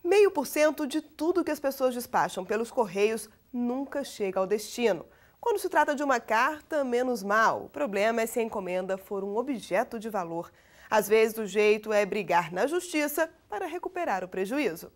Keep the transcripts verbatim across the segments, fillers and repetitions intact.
Meio por cento de tudo que as pessoas despacham pelos correios nunca chega ao destino. Quando se trata de uma carta, menos mal. O problema é se a encomenda for um objeto de valor. Às vezes, o jeito é brigar na justiça para recuperar o prejuízo.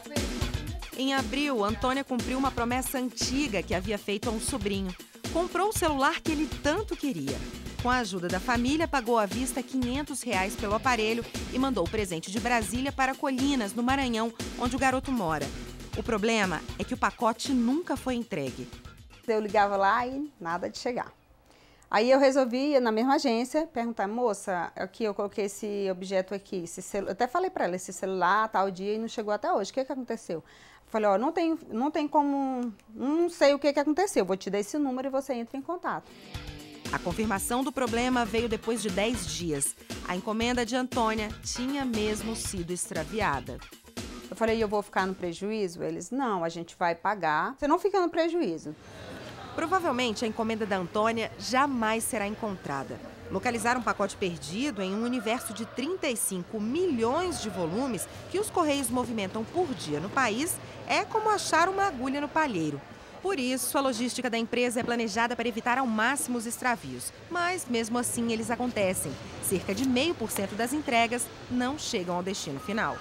Em abril, Antônia cumpriu uma promessa antiga que havia feito a um sobrinho. Comprou o celular que ele tanto queria. Com a ajuda da família, pagou à vista quinhentos reais pelo aparelho e mandou o presente de Brasília para Colinas, no Maranhão, onde o garoto mora. O problema é que o pacote nunca foi entregue. Eu ligava lá e nada de chegar. Aí eu resolvi, na mesma agência, perguntar, moça, aqui eu coloquei esse objeto aqui, esse celu... eu até falei para ela, esse celular, tal dia, e não chegou até hoje, o que que aconteceu? Falei, ó, não tem, não tem como, não sei o que que aconteceu, vou te dar esse número e você entra em contato. A confirmação do problema veio depois de dez dias. A encomenda de Antônia tinha mesmo sido extraviada. Eu falei, eu vou ficar no prejuízo? Eles, não, a gente vai pagar, você não fica no prejuízo. Provavelmente a encomenda da Antônia jamais será encontrada. Localizar um pacote perdido em um universo de trinta e cinco milhões de volumes que os Correios movimentam por dia no país é como achar uma agulha no palheiro. Por isso, a logística da empresa é planejada para evitar ao máximo os extravios. Mas, mesmo assim, eles acontecem. Cerca de meio por cento das entregas não chegam ao destino final.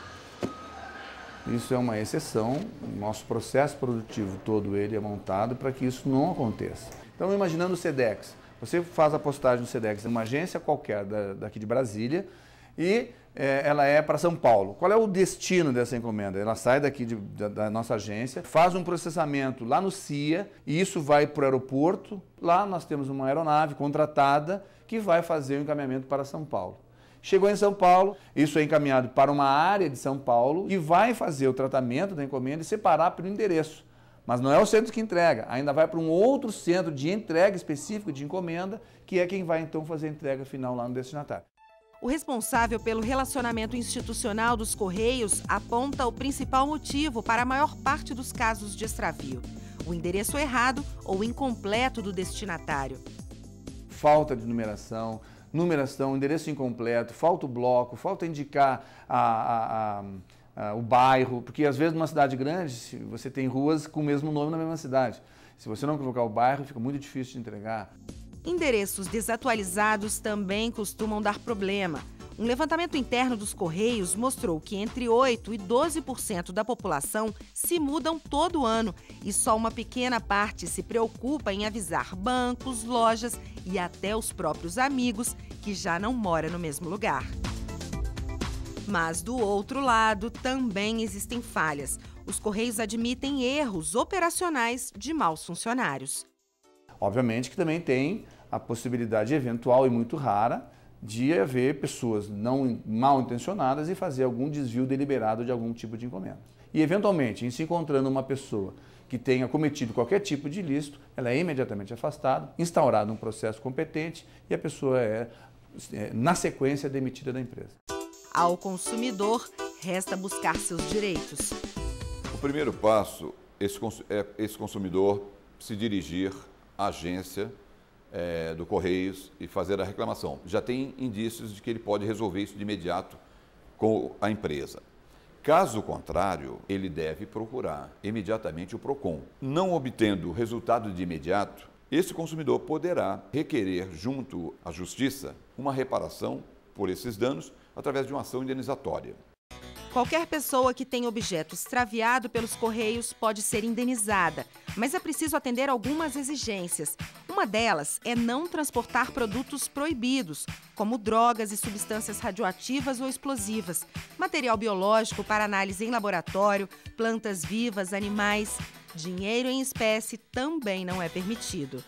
Isso é uma exceção, o nosso processo produtivo todo ele é montado para que isso não aconteça. Então, imaginando o Sedex, você faz a postagem do Sedex em uma agência qualquer da, daqui de Brasília e é, ela é para São Paulo. Qual é o destino dessa encomenda? Ela sai daqui de, da, da nossa agência, faz um processamento lá no C I A e isso vai para o aeroporto. Lá nós temos uma aeronave contratada que vai fazer o encaminhamento para São Paulo. Chegou em São Paulo, isso é encaminhado para uma área de São Paulo e vai fazer o tratamento da encomenda e separar pelo endereço. Mas não é o centro que entrega, ainda vai para um outro centro de entrega específico de encomenda, que é quem vai então fazer a entrega final lá no destinatário. O responsável pelo relacionamento institucional dos Correios aponta o principal motivo para a maior parte dos casos de extravio: o endereço errado ou incompleto do destinatário. Falta de numeração, numeração, endereço incompleto, falta o bloco, falta indicar a, a, a, a, o bairro, porque às vezes numa cidade grande você tem ruas com o mesmo nome na mesma cidade. Se você não colocar o bairro, fica muito difícil de entregar. Endereços desatualizados também costumam dar problema. Um levantamento interno dos Correios mostrou que entre oito por cento e doze por cento da população se mudam todo ano e só uma pequena parte se preocupa em avisar bancos, lojas e até os próprios amigos que já não moram no mesmo lugar. Mas, do outro lado, também existem falhas. Os Correios admitem erros operacionais de maus funcionários. Obviamente que também tem a possibilidade eventual e muito rara de haver pessoas não mal intencionadas e fazer algum desvio deliberado de algum tipo de encomenda. E, eventualmente, em se encontrando uma pessoa que tenha cometido qualquer tipo de ilícito, ela é imediatamente afastada, instaurado um processo competente e a pessoa é, é na sequência, demitida da empresa. Ao consumidor, resta buscar seus direitos. O primeiro passo é esse consumidor se dirigir à agência É, do Correios e fazer a reclamação. Já tem indícios de que ele pode resolver isso de imediato com a empresa. Caso contrário, ele deve procurar imediatamente o PROCON. Não obtendo resultado de imediato, esse consumidor poderá requerer junto à Justiça uma reparação por esses danos através de uma ação indenizatória. Qualquer pessoa que tenha objeto extraviado pelos Correios pode ser indenizada, mas é preciso atender algumas exigências. Uma delas é não transportar produtos proibidos, como drogas e substâncias radioativas ou explosivas, material biológico para análise em laboratório, plantas vivas, animais. Dinheiro em espécie também não é permitido.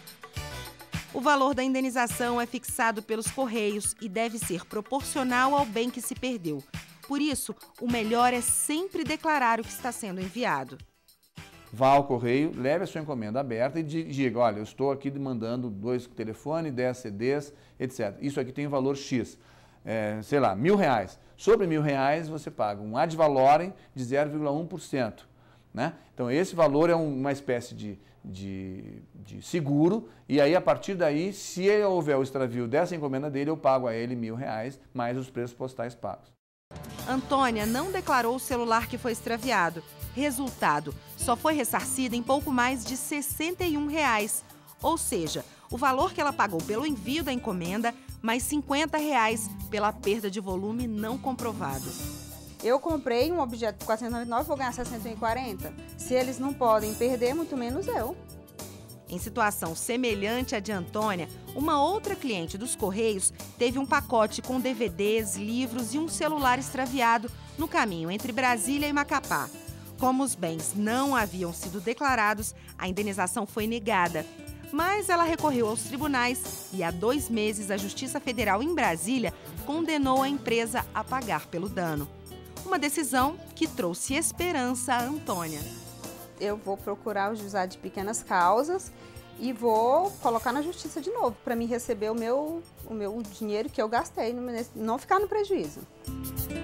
O valor da indenização é fixado pelos Correios e deve ser proporcional ao bem que se perdeu. Por isso, o melhor é sempre declarar o que está sendo enviado. Vá ao correio, leve a sua encomenda aberta e diga, olha, eu estou aqui mandando dois telefones, dez C Ds, etcétera. Isso aqui tem valor X, é, sei lá, mil reais. Sobre mil reais você paga um ad valorem de zero vírgula um por cento. Né? Então esse valor é uma espécie de, de, de seguro e aí a partir daí, se houver o extravio dessa encomenda dele, eu pago a ele mil reais mais os preços postais pagos. Antônia não declarou o celular que foi extraviado. Resultado, só foi ressarcida em pouco mais de sessenta e um reais. Ou seja, o valor que ela pagou pelo envio da encomenda, mais cinquenta reais pela perda de volume não comprovado. Eu comprei um objeto por quatrocentos e noventa e nove, vou ganhar sessenta e quarenta. Se eles não podem perder, muito menos eu. Em situação semelhante à de Antônia, uma outra cliente dos Correios teve um pacote com D V Ds, livros e um celular extraviado no caminho entre Brasília e Macapá. Como os bens não haviam sido declarados, a indenização foi negada. Mas ela recorreu aos tribunais e há dois meses a Justiça Federal em Brasília condenou a empresa a pagar pelo dano. Uma decisão que trouxe esperança a Antônia. Eu vou procurar o juizado de pequenas causas e vou colocar na justiça de novo, para mim receber o meu, o meu dinheiro que eu gastei, não ficar no prejuízo.